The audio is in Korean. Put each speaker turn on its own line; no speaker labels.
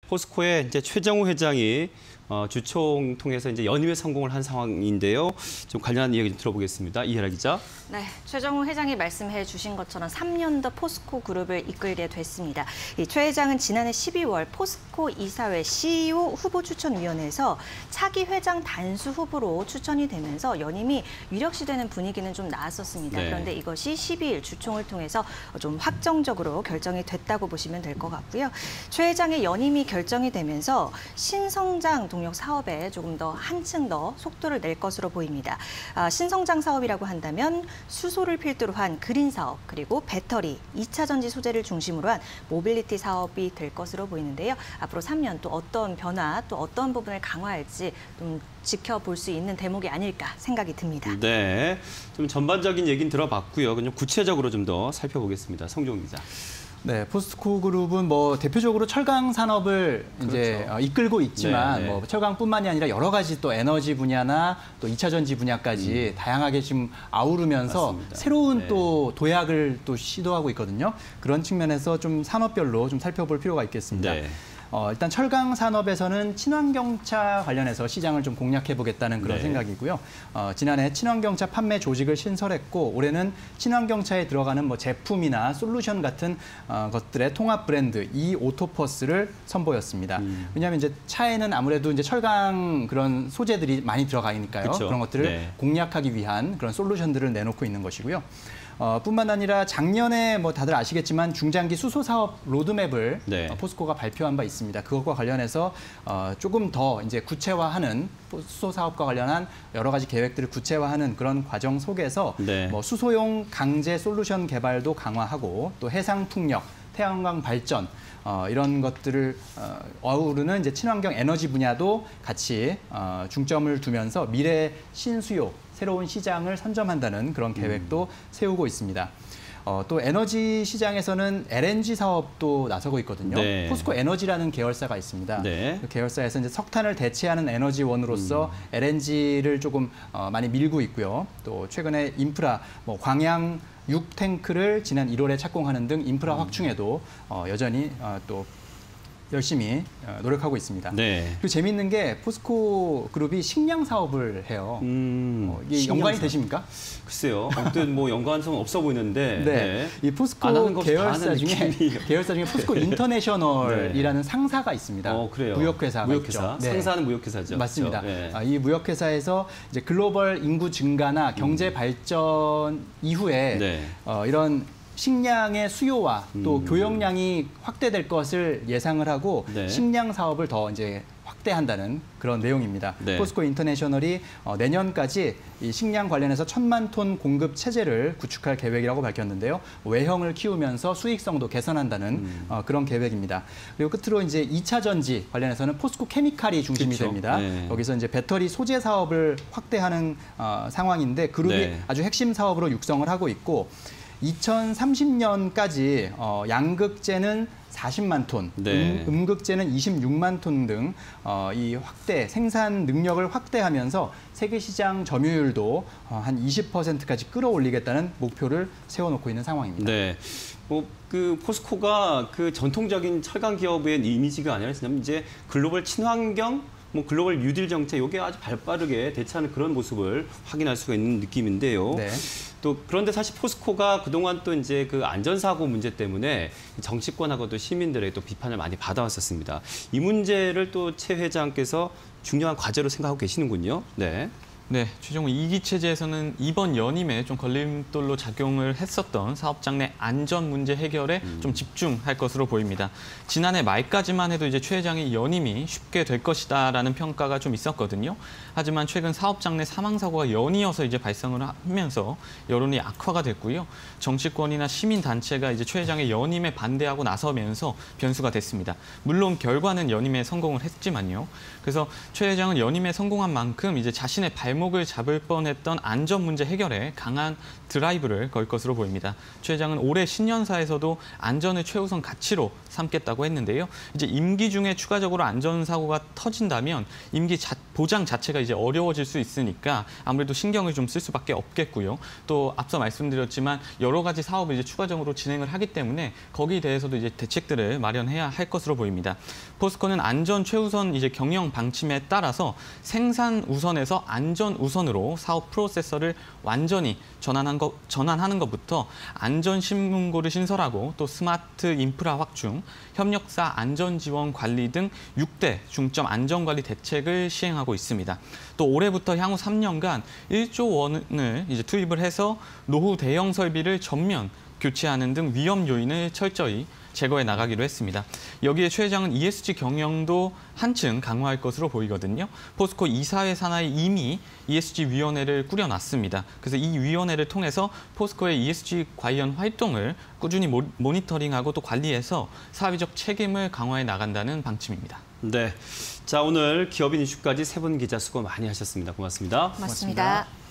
포스코의 이제 최정우 회장이 주총 통해서 이제 연임에 성공을 한 상황인데요. 좀 관련한 이야기 좀 들어보겠습니다. 이혜라 기자.
네, 최정우 회장이 말씀해 주신 것처럼 3년 더 포스코 그룹을 이끌게 됐습니다. 이 최 회장은 지난해 12월 포스코 이사회 CEO 후보 추천위원회에서 차기 회장 단수 후보로 추천이 되면서 연임이 유력시되는 분위기는 좀 나았었습니다.
네.
그런데 이것이 12일 주총을 통해서 좀 확정적으로 결정이 됐다고 보시면 될 것 같고요. 최 회장의 연임이 결정이 되면서 신성장 동력 사업에 조금 더 한층 더 속도를 낼 것으로 보입니다. 신성장 사업이라고 한다면 수소를 필두로 한 그린 사업, 그리고 배터리, 2차 전지 소재를 중심으로 한 모빌리티 사업이 될 것으로 보이는데요. 앞으로 3년 또 어떤 변화, 또 어떤 부분을 강화할지 좀 지켜볼 수 있는 대목이 아닐까 생각이 듭니다.
네, 좀 전반적인 얘기는 들어봤고요. 그냥 구체적으로 좀 더 살펴보겠습니다. 성종 기자.
네, 포스코 그룹은 뭐 대표적으로 철강 산업을 이제
그렇죠.
이끌고 있지만
네, 네.
뭐 철강뿐만이 아니라 여러 가지 또 에너지 분야나 또 2차 전지 분야까지 다양하게 지금 아우르면서
맞습니다.
새로운
네.
또 도약을 또 시도하고 있거든요. 그런 측면에서 좀 산업별로 좀 살펴볼 필요가 있겠습니다.
네.
일단 철강 산업에서는 친환경차 관련해서 시장을 좀 공략해보겠다는 그런
네.
생각이고요. 지난해 친환경차 판매 조직을 신설했고 올해는 친환경차에 들어가는 뭐 제품이나 솔루션 같은 것들의 통합 브랜드 이오토퍼스를 선보였습니다. 왜냐하면 이제 차에는 아무래도 이제 철강 그런 소재들이 많이 들어가 있으니까요.
그쵸.
그런 것들을
네.
공략하기 위한 그런 솔루션들을 내놓고 있는 것이고요. 뿐만 아니라 작년에 뭐 다들 아시겠지만 중장기 수소 사업 로드맵을
네.
포스코가 발표한 바 있습니다. 그것과 관련해서 조금 더 이제 구체화하는 수소 사업과 관련한 여러 가지 계획들을 구체화하는 그런 과정 속에서
네.
뭐 수소용 강제 솔루션 개발도 강화하고 또 해상 풍력, 태양광 발전 이런 것들을 어우르는 이제 친환경 에너지 분야도 같이 중점을 두면서 미래 신수요 새로운 시장을 선점한다는 그런 계획도 세우고 있습니다. 또 에너지 시장에서는 LNG 사업도 나서고 있거든요.
네.
포스코 에너지라는 계열사가 있습니다.
네.
그 계열사에서 이제 석탄을 대체하는 에너지원으로서 LNG를 조금 많이 밀고 있고요. 또 최근에 인프라, 뭐 광양 6탱크를 지난 1월에 착공하는 등 인프라 확충에도 여전히 또 열심히 노력하고 있습니다.
네.
그리고 재미있는 게 포스코 그룹이 식량 사업을 해요. 이게
식량
연관이
사업.
되십니까?
글쎄요. 아무튼 뭐 연관성은 없어 보이는데.
네. 이
안
포스코
하는 것도 다
계열사
하는
중에
느낌이.
포스코 인터내셔널이라는 상사가 있습니다.
그래요.
무역회사가
무역회사.
있죠. 네.
상사는 무역회사죠.
맞습니다.
그렇죠? 네.
이 무역회사에서 이제 글로벌 인구 증가나 경제 발전 이후에
네.
이런 식량의 수요와 또 교역량이 확대될 것을 예상을 하고
네.
식량 사업을 더 이제 확대한다는 그런 내용입니다.
네.
포스코 인터내셔널이 내년까지 이 식량 관련해서 1,000만 톤 공급 체제를 구축할 계획이라고 밝혔는데요. 외형을 키우면서 수익성도 개선한다는 그런 계획입니다. 그리고 끝으로 이제 2차 전지 관련해서는 포스코 케미칼이 중심이
그렇죠.
됩니다.
네.
여기서 이제 배터리 소재 사업을 확대하는 상황인데 그룹이
네.
아주 핵심 사업으로 육성을 하고 있고 2030년까지 양극재는 40만 톤,
네.
음극재는 26만 톤 등 이 확대, 생산 능력을 확대하면서 세계 시장 점유율도 한 20%까지 끌어올리겠다는 목표를 세워놓고 있는 상황입니다.
네. 그 포스코가 그 전통적인 철강 기업의 이미지가 아니라 이제 글로벌 친환경 뭐 글로벌 뉴딜 정책 이게 아주 발빠르게 대처하는 그런 모습을 확인할 수가 있는 느낌인데요.
네.
또 그런데 사실 포스코가 그동안 또 이제 그 안전사고 문제 때문에 정치권하고도 시민들의 또 비판을 많이 받아왔었습니다. 이 문제를 또 최 회장께서 중요한 과제로 생각하고 계시는군요. 네.
네, 최종우 2기 체제에서는 이번 연임에 좀 걸림돌로 작용을 했었던 사업장 내 안전 문제 해결에 좀 집중할 것으로 보입니다. 지난해 말까지만 해도 이제 최 회장의 연임이 쉽게 될 것이다라는 평가가 좀 있었거든요. 하지만 최근 사업장 내 사망 사고가 연이어서 이제 발생을 하면서 여론이 악화가 됐고요. 정치권이나 시민 단체가 이제 최 회장의 연임에 반대하고 나서면서 변수가 됐습니다. 물론 결과는 연임에 성공을 했지만요. 그래서 최 회장은 연임에 성공한 만큼 이제 자신의 발목 대목을 잡을 뻔했던 안전 문제 해결에 강한 드라이브를 걸 것으로 보입니다. 최 회장은 올해 신년사에서도 안전을 최우선 가치로 삼겠다고 했는데요. 이제 임기 중에 추가적으로 안전사고가 터진다면 보장 자체가 이제 어려워질 수 있으니까 아무래도 신경을 좀 쓸 수밖에 없겠고요. 또 앞서 말씀드렸지만 여러 가지 사업을 이제 추가적으로 진행을 하기 때문에 거기에 대해서도 이제 대책들을 마련해야 할 것으로 보입니다. 포스코는 안전 최우선 이제 경영 방침에 따라서 생산 우선에서 안전 우선으로 사업 프로세서를 완전히 전환하는 것부터 안전 신문고를 신설하고 또 스마트 인프라 확충, 협력사 안전 지원 관리 등 6대 중점 안전관리 대책을 시행하고 있습니다. 또 올해부터 향후 3년간 1조 원을 이제 투입을 해서 노후 대형 설비를 전면 교체하는 등 위험 요인을 철저히 제거해 나가기로 했습니다. 여기에 최 회장은 ESG 경영도 한층 강화할 것으로 보이거든요. 포스코 이사회 산하에 이미 ESG-위원회를 꾸려놨습니다. 그래서 이 위원회를 통해서 포스코의 ESG 관련 활동을 꾸준히 모니터링하고 또 관리해서 사회적 책임을 강화해 나간다는 방침입니다.
네. 자, 오늘 기업인 이슈까지 세 분 기자 수고 많이 하셨습니다. 고맙습니다.
고맙습니다.